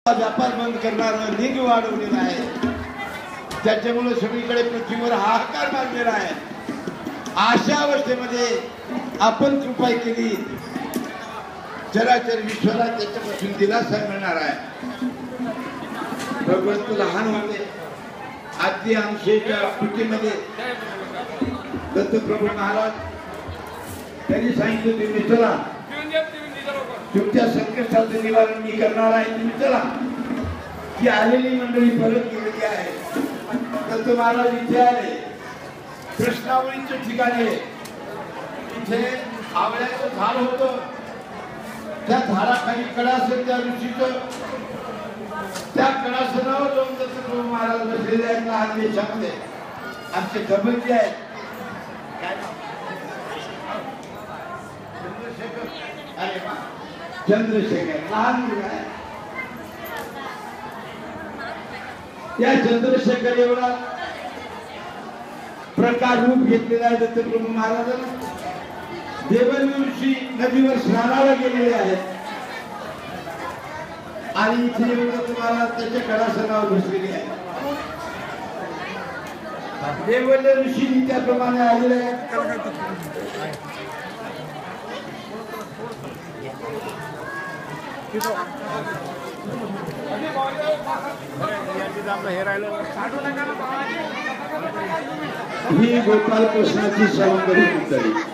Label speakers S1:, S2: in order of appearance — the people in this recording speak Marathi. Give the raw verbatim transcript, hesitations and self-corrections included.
S1: व्यापार बंद करणारं लिंग वाढवलेलं आहे, त्याच्यामुळे सगळीकडे पृथ्वीवर हाहाकार माजलेला आहे. अशा अवस्थेमध्ये आपण कृपा केली, चराचर विश्वाला त्याच्यापासून दिलासा मिळणार आहे. भगवंत लहान होते, आद्य अंशेच्या कृतीमध्ये दत्तप्रभू महाराज त्यांनी सांगितलं, तुम्ही चला, तुमच्या संकटाचं निवारण मी करणार आहे, तुम्ही चला. ती आलेली मंडळी परत गेलेली आहे. दत्त महाराज इथे आले, कृष्णावळीच्या ठिकाणी इथे आवळ्याचं झाड होतं, त्या झाडाखाली कडासन त्या ऋषीचं, त्या कडासनावर जाऊन दत्तप्रभू महाराज बसलेले आहेत. लहान देशामध्ये आमचे गबंजी आहेत, चंद्रशेखर, अरे वा चंद्रशेखर लहान मुलगा आहे. त्या चंद्रशेखर एवढा प्रकार रूप घेतलेला आहे दत्तप्रभू महाराजांना. देवनी ऋषी नदीवर स्नानाला गेलेले आहेत आणि इथे येऊन तुम्हाला त्याच्या कडासनावर बसलेले आहे. देवल्य ऋषी त्याप्रमाणे आलेले आहेत. ही गोपाल कृष्णाची सौंदर्य मंडळी.